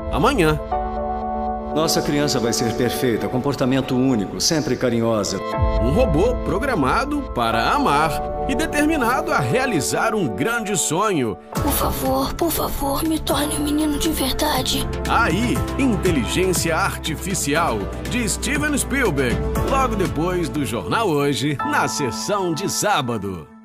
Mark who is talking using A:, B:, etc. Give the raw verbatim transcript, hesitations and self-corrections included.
A: amanhã.
B: Nossa criança vai ser perfeita, comportamento único, sempre carinhosa.
A: Um robô programado para amar e determinado a realizar um grande sonho.
C: Por favor, por favor, me torne um menino de verdade.
A: Aí, Inteligência Artificial, de Steven Spielberg, logo depois do Jornal Hoje, na sessão de sábado.